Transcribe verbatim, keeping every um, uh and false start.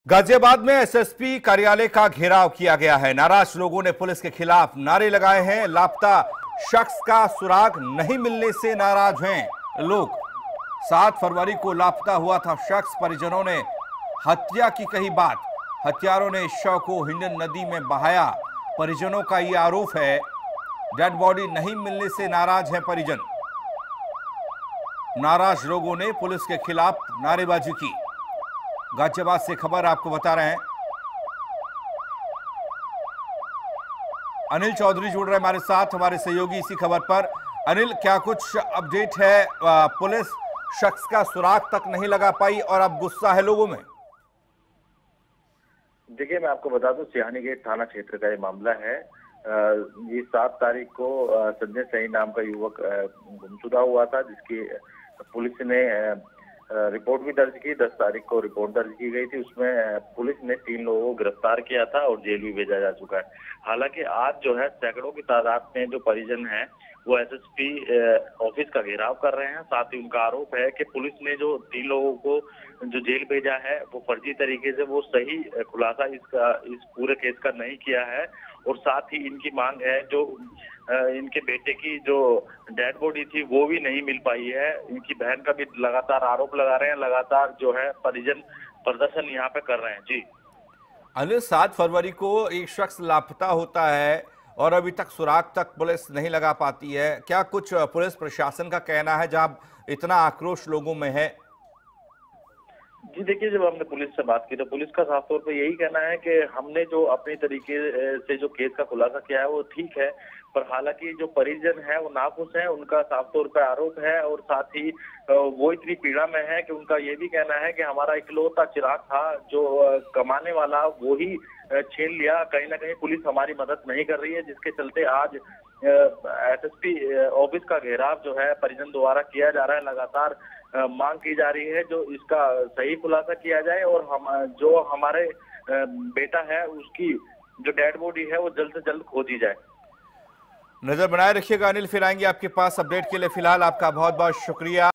गाजियाबाद में एसएसपी कार्यालय का घेराव किया गया है। नाराज लोगों ने पुलिस के खिलाफ नारे लगाए हैं। लापता शख्स का सुराग नहीं मिलने से नाराज हैं लोग। सात फरवरी को लापता हुआ था शख्स। परिजनों ने हत्या की कही बात। हत्यारों ने शव को हिंडन नदी में बहाया। परिजनों का यह आरोप है। डेड बॉडी नहीं मिलने से नाराज हैं परिजन। नाराज लोगों ने पुलिस के खिलाफ नारेबाजी की। गाजियाबाद से खबर आपको बता रहे हैं, अनिल चौधरी जुड़ रहे हमारे साथ, हमारे सहयोगी इसी खबर पर। अनिल, क्या कुछ अपडेट है? पुलिस शख्स का सुराग तक नहीं लगा पाई और अब गुस्सा है लोगों में। देखिए, मैं आपको बता दूं, सियानी गेट थाना क्षेत्र का ये मामला है। ये सात तारीख को संजय सही नाम का युवक गुमशुदा हुआ था, जिसकी पुलिस ने रिपोर्ट भी दर्ज की। दस तारीख को रिपोर्ट दर्ज की गई थी। उसमें पुलिस ने तीन लोगों को गिरफ्तार किया था और जेल भी भेजा जा चुका है। हालांकि आज जो है सैकड़ों की तादाद में जो परिजन हैं वो एसएसपी ऑफिस का घेराव कर रहे हैं। साथ ही उनका आरोप है कि पुलिस ने जो तीन लोगों को जो जेल भेजा है वो फर्जी तरीके से वो सही खुलासा इसका इस पूरे केस का नहीं किया है। और साथ ही इनकी मांग है जो इनके बेटे की जो डेड बॉडी थी वो भी नहीं मिल पाई है। इनकी बहन का भी लगातार आरोप लगा रहे हैं। लगातार जो है परिजन प्रदर्शन यहाँ पे कर रहे हैं। जी अनिल, सात फरवरी को एक शख्स लापता होता है और अभी तक सुराग तक पुलिस नहीं लगा पाती है। क्या कुछ पुलिस प्रशासन का कहना है जहां इतना आक्रोश लोगों में है? जी देखिए, जब हमने पुलिस से बात की तो पुलिस का साफ तौर पे यही कहना है कि हमने जो अपने तरीके से जो केस का खुलासा किया है वो ठीक है, पर हालांकि जो परिजन है वो नाखुश है। उनका साफ तौर पे आरोप है और साथ ही वो इतनी पीड़ा में है कि उनका ये भी कहना है कि हमारा इकलौता चिराग था जो कमाने वाला वो ही छीन लिया। कहीं ना कहीं पुलिस हमारी मदद नहीं कर रही है, जिसके चलते आज एसएसपी ऑफिस का घेराव जो है परिजन द्वारा किया जा रहा है। लगातार मांग की जा रही है जो इसका सही खुलासा किया जाए और हम जो हमारे बेटा है उसकी जो डेड बॉडी है वो जल्द से जल्द खोजी जाए। नजर बनाए रखिएगा अनिल, फिर आएंगे आपके पास अपडेट के लिए। फिलहाल आपका बहुत बहुत शुक्रिया।